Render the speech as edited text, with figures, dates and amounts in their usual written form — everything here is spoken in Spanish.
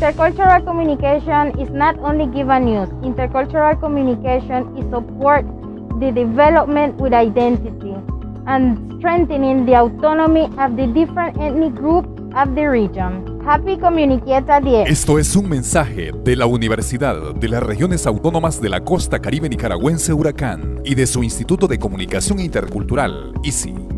Intercultural communication is not only give a news. Intercultural communication is support the development with identity and strengthening the autonomy of the different ethnic groups of the region. Happy Comunicator Day. Esto es un mensaje de la Universidad de las Regiones Autónomas de la Costa Caribe Nicaragüense Huracán y de su Instituto de Comunicación Intercultural, ICI.